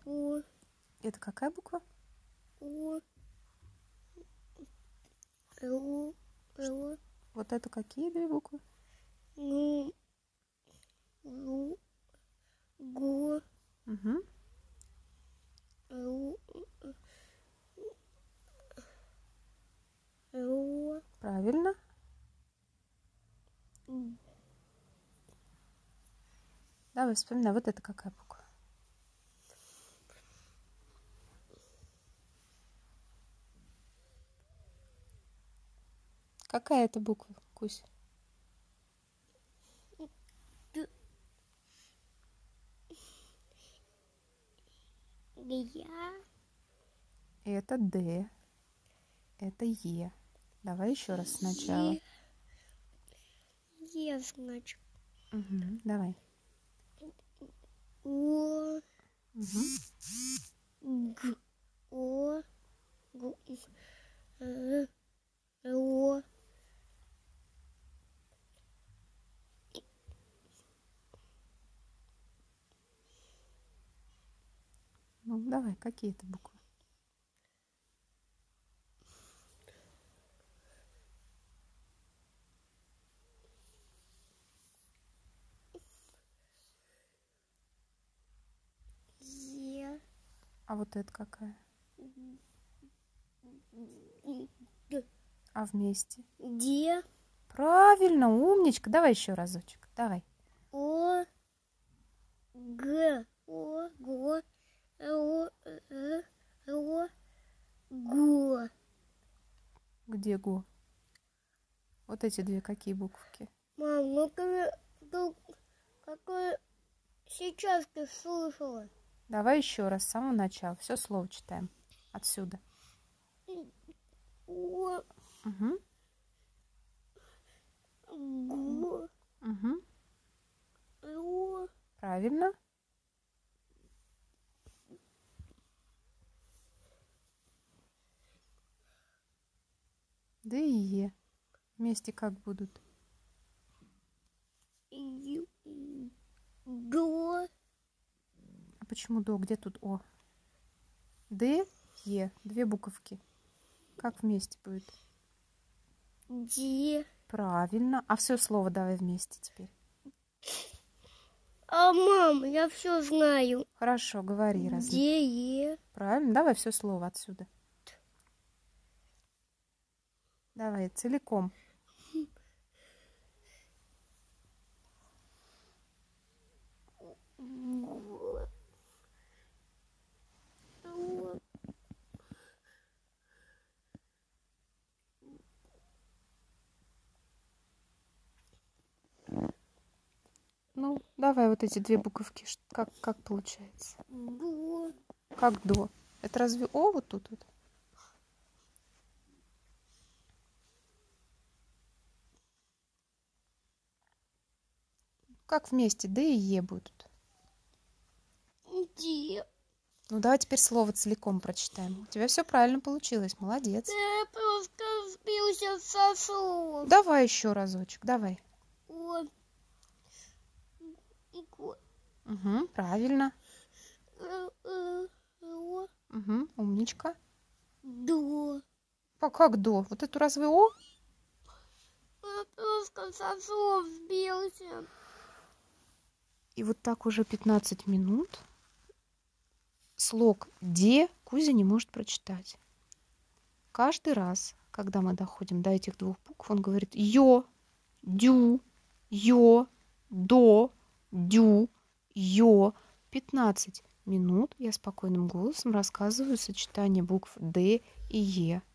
О. Это какая буква? О. О. О. Вот это какие две буквы? Ну. Ну. Го. Угу. О. О. Правильно. Давай вспоминай, вот это какая буква? Какая это буква, Кусь? Я. Это Д. Это Е. Давай еще раз сначала. Е, значит. Угу. Давай. О. Угу. Г. О. Г. О. Ну, давай, какие это буквы? Е. А вот это какая? Г. А вместе? Де. Правильно, умничка. Давай еще разочек. Давай. О. Г. О. Го. О. О. Го. Где Го? Вот эти две какие буковки? Мам, ну какое сейчас ты слышала? Давай еще раз с самого начала. Все слово читаем. Отсюда. О. Угу. Го. Угу. О. Правильно. Да и Е. Вместе как будут? До. А почему до? Где тут О? Д, Е. Две буковки. Как вместе будет? Де. Правильно. А все слово давай вместе теперь. А, мам, я все знаю. Хорошо, говори. Де. Правильно. Давай все слово отсюда. Давай целиком. Ну, давай вот эти две буковки. Как получается? До. Как до? Это разве О вот тут вот? Как вместе Д и Е будут? Де. Ну, давай теперь слово целиком прочитаем. У тебя все правильно получилось. Молодец. Я просто сбился со слов. Давай еще разочек. Давай. О. Го. Угу, правильно. О. Угу, умничка. До. Как до? Вот эту разве О? Я просто со слов сбился. И вот так уже 15 минут слог «де» Кузя не может прочитать. Каждый раз, когда мы доходим до этих двух букв, он говорит «ё», «дю», «ё», «до», «дю», «ё». 15 минут я спокойным голосом рассказываю сочетание букв «д» и «е».